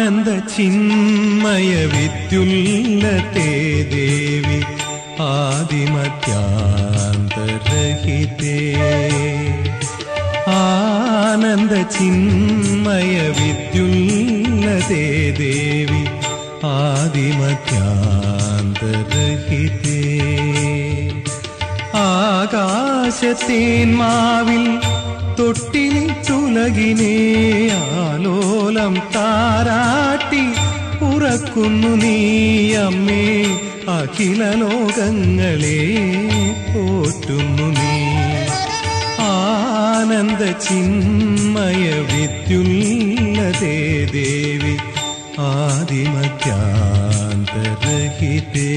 ആനന്ദ ചിന്മയ വിദ്യുല്ലതേ ദേവി ആദിമധ്യാന്തരഹിതേ. ആനന്ദ ചിന്മയ വിദ്യുല്ലതേ ദേവി ആദിമധ്യാന്തരഹിതേ. ആകാശത്തേന്മാവിൽ തൊട്ടിലിട്ടുലകിനെ ആലോലം താരാട്ടി ഉറക്കുന്നു നീ അമ്മേ. അഖില ലോകങ്ങളെ പോറ്റുന്നു നീ. ആനന്ദ ചിന്മയ വിദ്യുല്ലതേ ദേവി ആദിമധ്യാന്തരഹിതേ.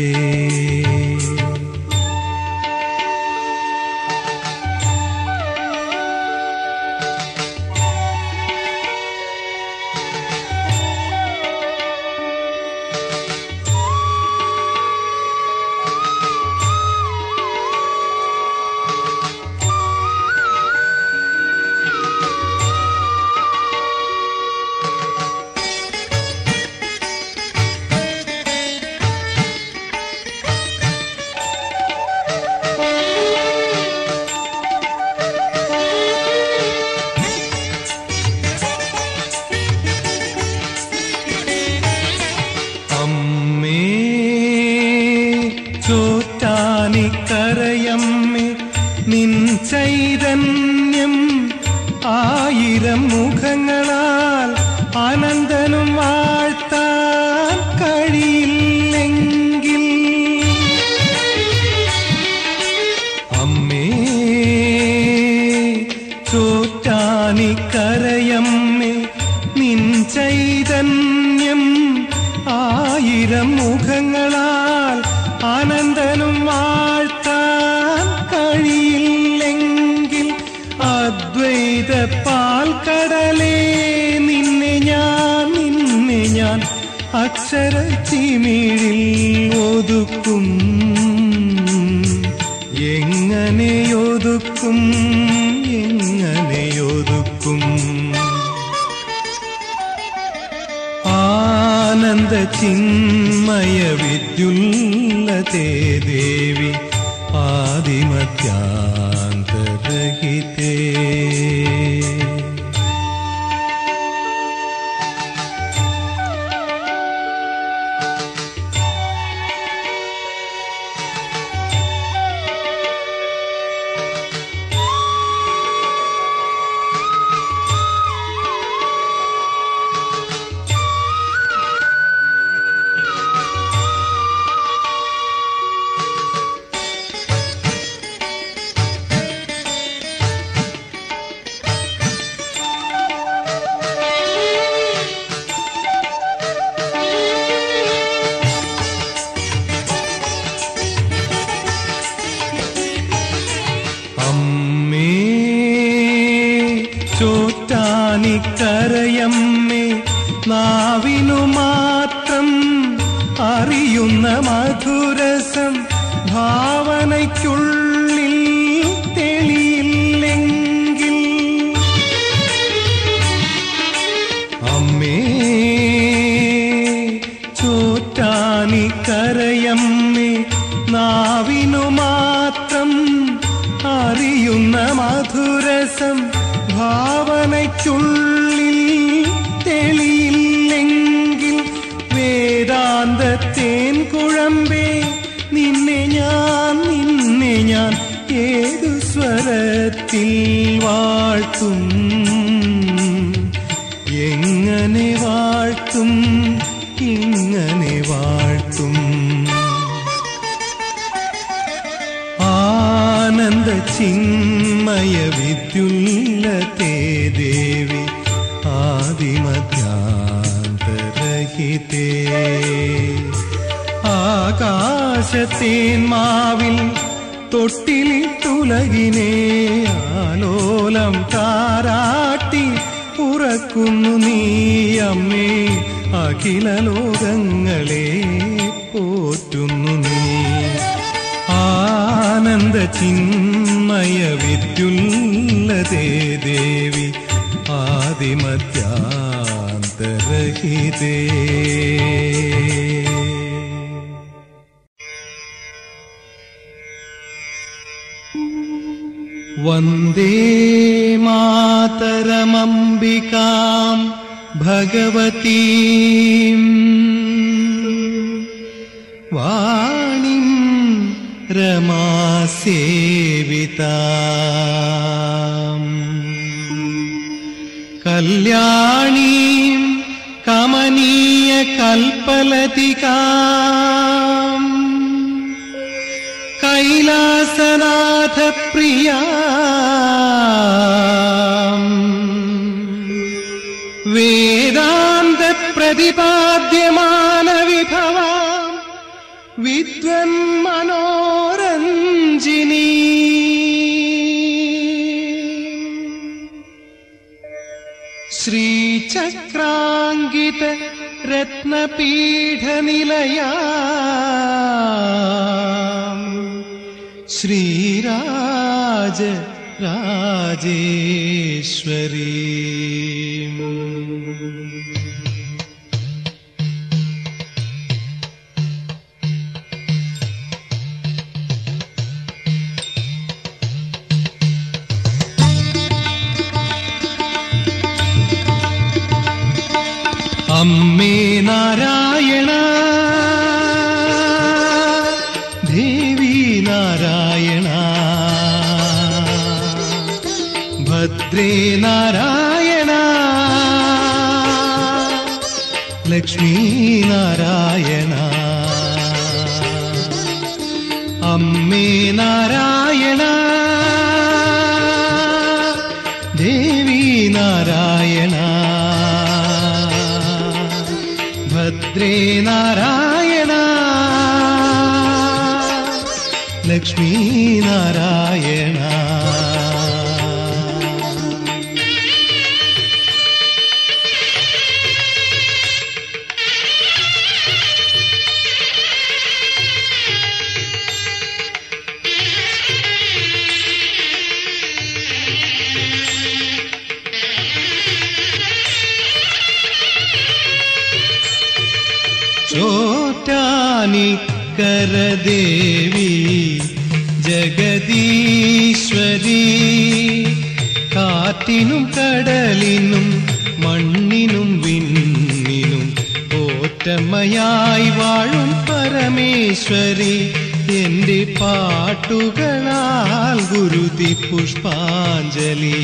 ചോറ്റാനിക്കരയമ്മേ നിൻ ചൈതന്യം ആയിരം മുഖങ്ങളാൽ അനന്തനും വാഴ്ത്താൻ കഴിയില്ലെങ്കിൽ അമ്മേ. ചോറ്റാനിക്കരയമ്മേ നിൻ ചൈതന്യം ആയിരം മുഖങ്ങളാൽ അനന്തനും വാഴ്ത്താൻ കഴിയില്ലെങ്കിൽ അദ്വൈത പാൽക്കടലേ നിന്നെ ഞാൻ അക്ഷര ചിമിഴിൽ ഒതുക്കും. എങ്ങനെയൊതുക്കും എങ്ങനെയൊതുക്കും. ആനന്ദ ചിന്മയ വിദ്യുല്ലതേ ദേവി ആദിമധ്യാന്തരഹിതേ. ചോറ്റാനിക്കരയമ്മേ നാവിനു മാത്രം അറിയുന്ന മധുരസം ഭാവനയ്ക്കുള്ളിൽ തെളിയില്ലെങ്കിൽ അമ്മേ. ചോറ്റാനിക്കരയമ്മേ നാവിനു മാത്രം അറിയുന്ന മധുരസം ഭാവനയ്ക്കുള്ളിൽ തെളിയില്ലെങ്കിൽ വേദാന്തത്തേൻ കുഴമ്പേ നിന്നെ ഞാൻ ഏതു സ്വരത്തിൽ വാഴ്ത്തും. എങ്ങനെ വാഴ്ത്തും ഇങ്ങനെ വാഴ്ത്തും. ആനന്ദ ചിന്മയ വിദ്യുല്ലതേ ദേവി ആദിമധ്യാന്തരഹിതേ. ആകാശത്തേന്മാവിൽ തൊട്ടിലിട്ടുലകിനെ ആലോലം താരാട്ടി ഉറക്കുന്നു നീ അമ്മേ. അഖില ലോകങ്ങളെ പോറ്റുന്നു നീ. ആനന്ദ ചിന്മയ വിദ്യുല്ലതേ ദേവി ആദിമധ്യാന്തരഹിതേ. അന്തരഹിതേ. വന്ദേ മാതരമംബികാം ഭഗവതീം വാണിം രമാസേവിതാം കല്യാണീം കമനീയ കൽപ്പലതികാം കൈലാസനാഥ പ്രിയാം വേദാന്ത പ്രതിപാദ്യമാന വിഭവാം വിദ്വൻ മനോരഞ്ജിനി ശ്രീചക്രാങ്കിത രത്നപീഠനിലയാ ശ്രീരാജ രാജേശ്വരി. അമ്മേ നാരായണ ദേവി നാരായണ ഭദ്രേ നാരായണ ലക്ഷ്മീ നാരായണ അമ്മേ നാരായണ ദേവി നാരായണ ഭദ്രേ നാരായണ ലക്ഷ്മീ നാരായണ. ചോറ്റാനിക്കരദേവി ജഗദീശ്വരി കാറ്റിനും കടലിനും മണ്ണിനും വിണ്ണിനും ഓറ്റമ്മയായി വാഴും പരമേശ്വരി എന്റെ പാട്ടുകളാൽ ഗുരുതി പുഷ്പാഞ്ജലി.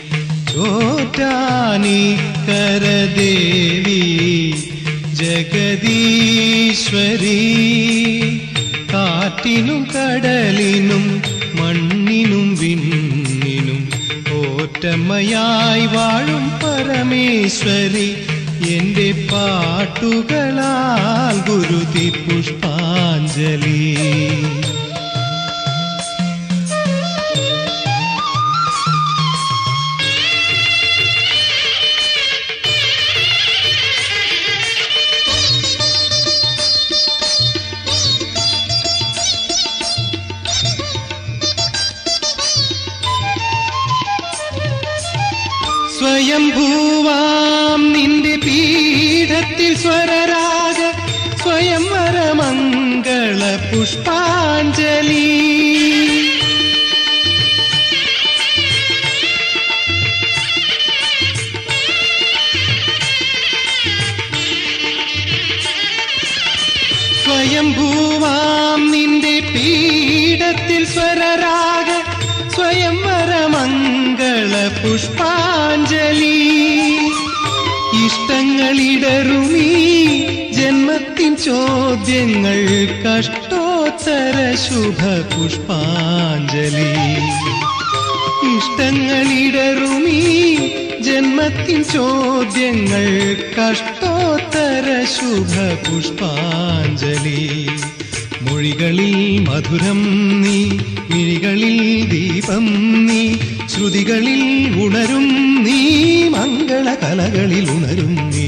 ചോറ്റാനിക്കരദേവി ജഗദീശ്വരി കാറ്റിനും കടലിനും മണ്ണിനും വിണ്ണിനും ഓറ്റമ്മയായി വാഴും പരമേശ്വരി എന്റെ പാട്ടുകളാൽ ഗുരുതി പുഷ്പാഞ്ജലി. സ്വയംഭൂവാം നിന്റെ പീഠത്തിൽ സ്വരരാഗ സ്വയംവരമംഗള പുഷ്പാഞ്ജലി. സ്വയംഭൂവാം നിന്റെ പീഠത്തിൽ സ്വരരാഗ സ്വയംവരമംഗള പുഷ്പാഞ്ജലി. ഇഷ്ടങ്ങളിടറുമീ ജന്മത്തിൻ ചോദ്യങ്ങൾ കഷ്ടോത്തര ശുഭ പുഷ്പാഞ്ജലി. ഇഷ്ടങ്ങളിടറുമീ ജന്മത്തിൻ ചോദ്യങ്ങൾ കഷ്ടോത്തര ശുഭ പുഷ്പാഞ്ജലി. മൊഴികളിൽ മധുരം നീ മിഴികളിൽ ദീപം നീ ശ്രുതികളിൽ ഉണരും നീ മംഗളകലകളിൽ ഉണരും നീ.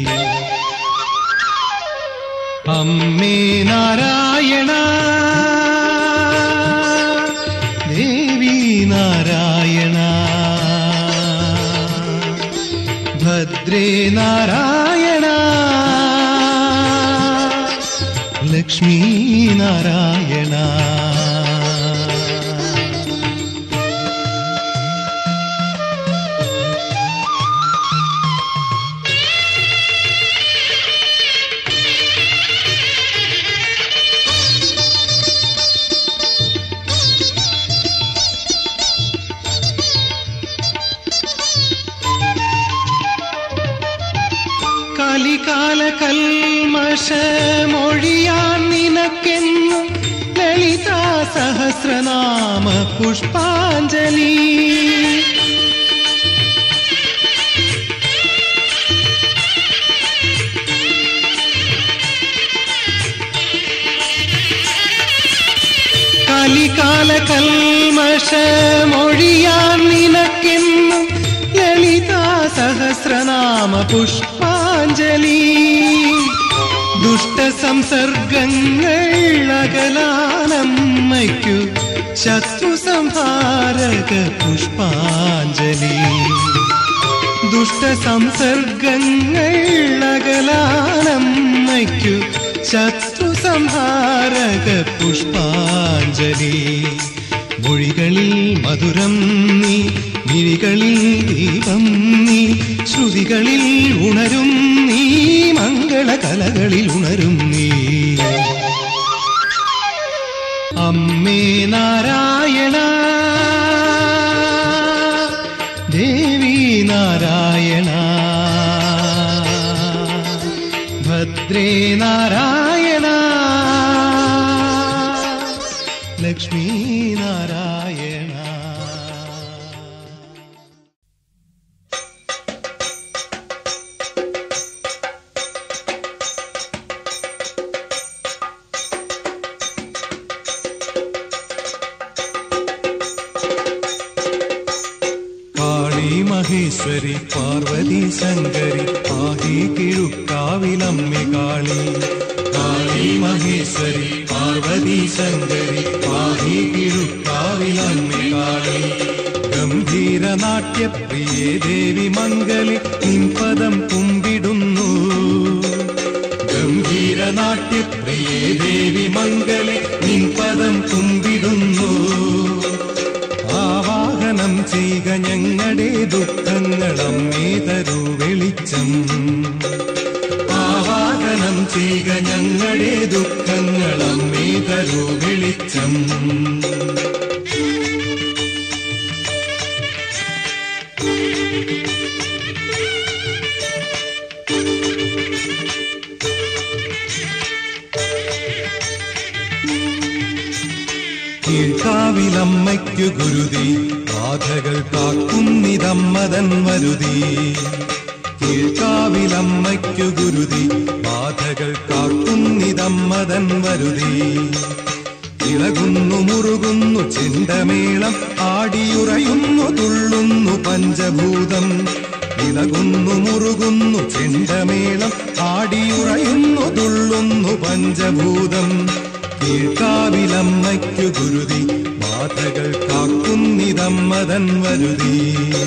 അമ്മേ നാരായണ ദേവി നാരായണ ഭദ്രേ ഭദ്രേ നാരായണ ലക്ഷ്മീ നാരായണ. കലികാല കൽമഷമൊഴിയാൻ നിനക്കെന്നും ലളിതാ സഹസ്രനാമ പുഷ്പാഞ്ജലി. കലികാല കൽമഷമൊഴിയാൻ നിനക്കെന്നും ലളിതാ സഹസ്രനാമ പുഷ്പാഞ്ജലി. ദുഷ്ടസംസർഗങ്ങൾ അകലാനമ്മയ്ക്കു ശത്രു സംഹാരക പുഷ്പാഞ്ജലി. ദുഷ്ടസംസർഗങ്ങൾ അകലാനമ്മയ്ക്കു ശത്രു സംഹാരക പുഷ്പാഞ്ജലി. മൊഴികളിൽ മധുരം നീ, മിഴികളിൽ ദീപം നീ, ശ്രുതികളിൽ ഉണരും നീ, മംഗളകലകളിൽ ഉണരും നീ. അമ്മേ നാരായണ ദേവി നാരായണ ഭദ്രേ നാരായണ ലക്ഷ്മീ നാരായണ. മഹേശ്വരി പാർവതി ശങ്കരി പാഹി കിഴുക്കാവിലമ്മേ കാളി. കാളി മഹേശ്വരി പാർവതി ശങ്കരി പാഹി കിഴുക്കാവിലമ്മേ കാളി. ഗംഭീര നാട്യപ്രിയേ ദേവി മംഗളി നിൻപദം കുമ്പിടുന്നു. ഗംഭീര നാട്യപ്രിയേ ദേവി മംഗളി നിൻപദം കുമ്പിടുന്നു. ആവാഹനം ചെയ്യുക ഞങ്ങളുടെ ദുഃഖങ്ങളമ്മേ തരൂ വെളിച്ചം. ആവാഹനം ചെയ്യുക ഞങ്ങളുടെ ദുഃഖങ്ങളമ്മേ തരൂ വെളിച്ചം. കീഴ്ക്കാവിലമ്മയ്ക്കു ഗുരുതി ബാധകൾ കാക്കുന്നിതമ്മതൻ വരുതി. കീഴ്ക്കാവിലമ്മയ്ക്കു ഗുരുതി ബാധകൾ കാക്കുന്നിതമ്മതൻ വരുതി. ഇളകുന്നു മുറുകുന്നു ചെണ്ടമേളം ആടിയുറയുന്നു തുള്ളുന്നു പഞ്ചഭൂതം. ഇളകുന്നു മുറുകുന്നു ചെണ്ടമേളം ആടിയുറയുന്നു തുള്ളുന്നു പഞ്ചഭൂതം. കീഴ്ക്കാവിലമ്മയ്ക്കു ഗുരുതി ബാധകൾ കാക്കുന്നിതമ്മതൻ വരുതി.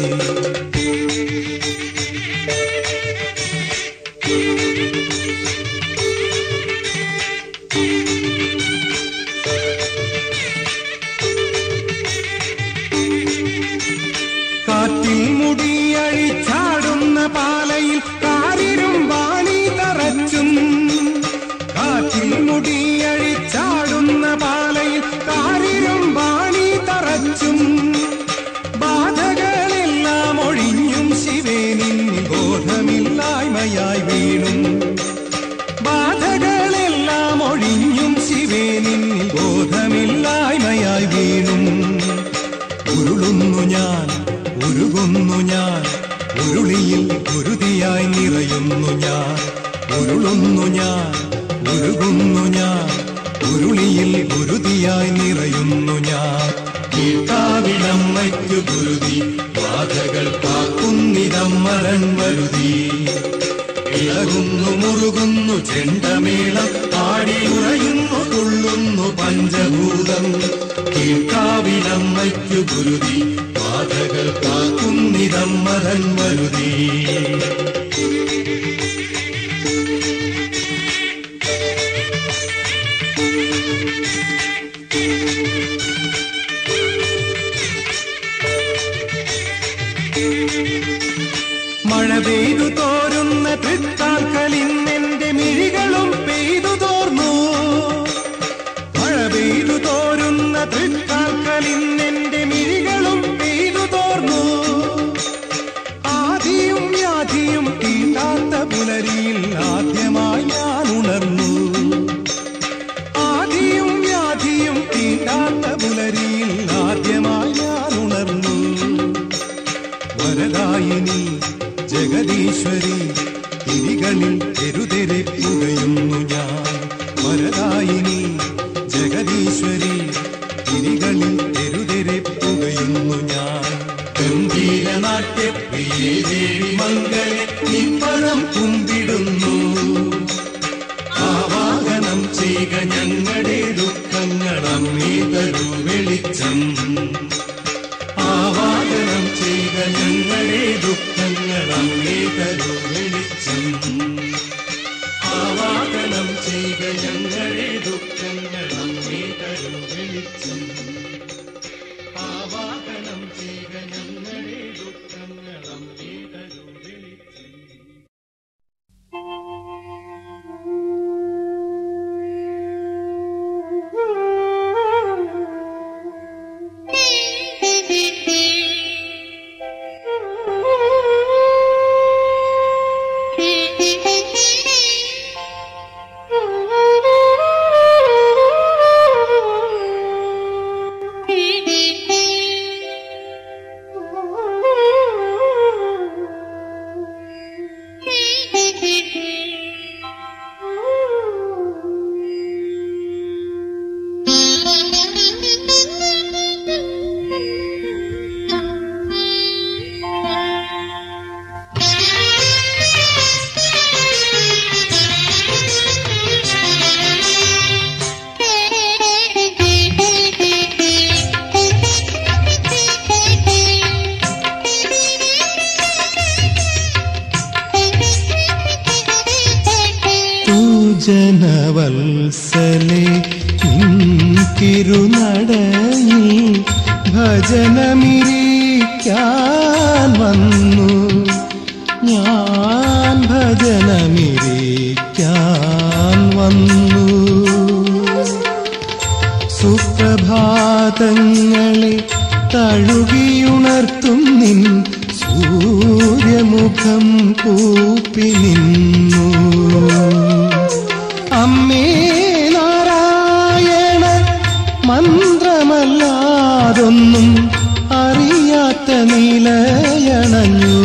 കാറ്റിൽ മുടിയഴിച്ചാടുന്ന പാലയിൽ കാരിരും വാണി തറച്ചും. കാറ്റിൽ മുടിയഴിച്ചാടുന്ന പാലയിൽ കാരിരും വാണി തറച്ചും. ബാധകളെല്ലാം ഒഴിഞ്ഞും ശിവേ നിന്നിൽ ബോധമില്ലായ്മയായി വീണും. ബാധകളെല്ലാം ഒഴിഞ്ഞും ശിവേ നിന്നിൽ ബോധമില്ലായ്മയായി വീണും. ഉരുളുന്നു ഞാൻ ഉരുകുന്നു ഞാൻ ഉരുളിയിൽ ഗുരുതിയായി നിറയുന്നു ഞാൻ. ഉരുളുന്നു ഞാൻ ഉരുകുന്നു ഞാൻ ഉരുളിയിൽ ഗുരുതിയായി നിറയുന്നു ഞാൻ. കീഴ്ക്കാവിലമ്മയ്ക്കു ഗുരുതി ബാധകൾ കാക്കുന്നിതമ്മരൻ വരുതി. ഇളകുന്നു മുറുകുന്നു ചെണ്ടമേളം ആടിയുറയുന്നു തുള്ളുന്നു പഞ്ചഭൂതം. കീഴ്ക്കാവിലമ്മയ്ക്കു ഗുരുതി ബാധകൾ കാക്കുന്നിതമ്മരൻ വരുതി. മഴ പെയ്തു തോരുന്ന തൃക്കാൽക്കളിന്നെന്റെ മിഴികളും പെയ്തു തോർന്നു. മഴ പെയ്തു തോരുന്ന തൃക്കാൽക്കളിന്നെന്റെ മിഴികളും പെയ്തു തോർന്നു. ആദിയും വ്യാധിയും തീണ്ടാത്ത പുലരിയിൽ ആദ്യമായി ഞാൻ ഉണർന്നു. ആദിയും വ്യാധിയും തീണ്ടാത്ത പുലരിയിൽ ആദ്യമായി ഞാൻ ഉണർന്നു. വരദായിനി ജഗദീശ്വരി തിരികളിൽ തെരുതെരെ പുകയുന്നു ഞാൻ. വരദായിനി ജഗദീശ്വരി തിരികളിൽ തെരുതെരെ പുകയുന്നു ഞാൻ. ഗംഭീരനാട്യപ്രിയേ ദേവി മംഗളെ നിപ്പനം കുമ്പിടുന്നു. ആവാഹനം ചെയ്യുക ഞങ്ങളുടെ ദുഃഖങ്ങളമ്മേ തരൂ വെളിച്ചം. ആവാഹനം ചെയ്യുക ഞങ്ങളുടെ ദുഃഖങ്ങളമ്മേ തരൂ വെളിച്ചം. ആവാഹനം ചെയ്യുക ഞങ്ങളുടെ ദുഃഖങ്ങളമ്മേ തരൂ വെളിച്ചം. ആവാഹനം ചെയ്യുക ഞങ്ങളുടെ ദുഃഖങ്ങളമ്മേ തരൂ വെളിച്ചം. ജനവത്സലേ തിരുനടയിൽ ഭജനമിരിക്കാൻ വന്നു ഞാൻ. ഭജനമിരിക്കാൻ വന്നു. സുപ്രഭാതങ്ങളെ തഴുകിയുണർത്തും നിൻ സൂര്യമുഖം കൂപ്പി നിന്നു. അമ്മേ നാരായണ മന്ത്രമല്ലാതൊന്നും അറിയാത്ത നിലയണഞ്ഞു.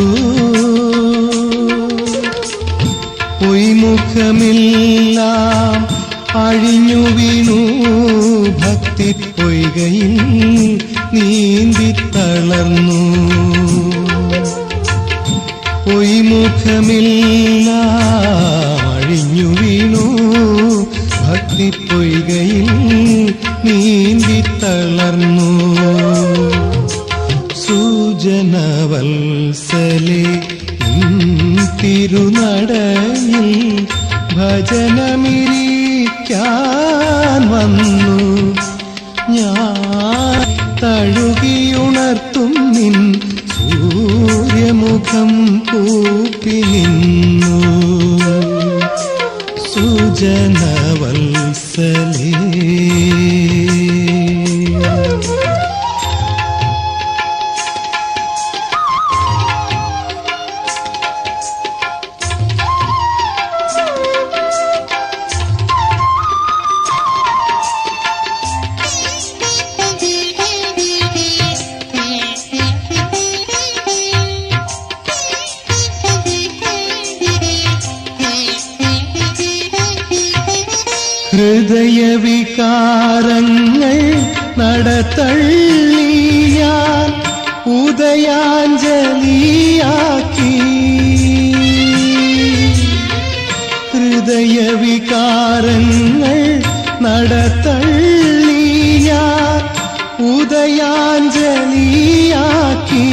പൊയ്മുഖമെല്ലാം അഴിഞ്ഞു വീണു ഭക്തി പൊയ്കയിൽ നീന്തിത്തളർന്നു. പൊയ്മുഖമെല്ലാം അഴിഞ്ഞു വീണു ഭക്തി പൊയ്കയിൽ നീന്തിത്തളർന്നു. സുജനവത്സലേ തിരുനടയിൽ ഭജനമിരിക്കാൻ വന്നു ഞാൻ. തഴുകിയുണർത്തും നിൻ സൂര്യമുഖം കൂപ്പി നിന്നു. സുജനവത്സലേ ഹൃദയവികാരങ്ങൾ നടത്തള്ളി ഞാൻ ഉദയാഞ്ജലിയാക്കി. ഹൃദയവികാരങ്ങൾ നടത്തള്ളി ഞാൻ ഉദയാഞ്ജലിയാക്കി.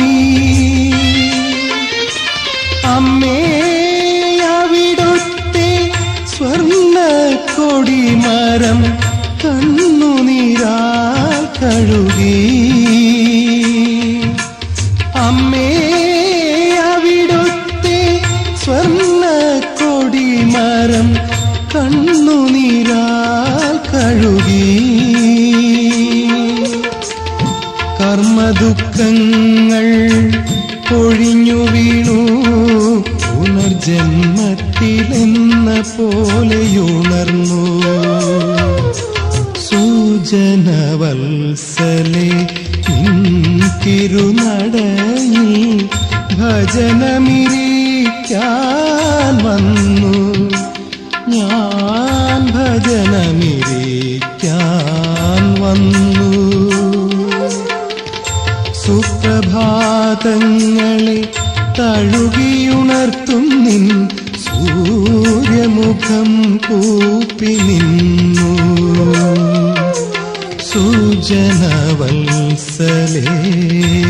അമ്മേ അവിടുത്തെ സ്വർണ്ണ കൊടിമരം കണ്ണുനീരാൽ കഴുകി. അമ്മേ അവിടുത്തെ സ്വർണ്ണ കൊടിമരം കണ്ണുനീരാൽ കഴുകി. കർമ്മദുഃഖങ്ങൾ പൊഴിഞ്ഞു വീണു പുനർജന്മത്തിലെന്ന പോലെയുണർന്നു. സുജനവത്സലേ നിൻ തിരുനടയിൽ ഭജനമിരിക്കാൻ വന്നു ഞാൻ, ഭജനമിരിക്കാൻ വന്നു. സുപ്രഭാതങ്ങളെ തഴുകിയുണർത്തും നിൻ സൂര്യമുഖം കൂപ്പി നിന്നു. സുജനവത്സലേ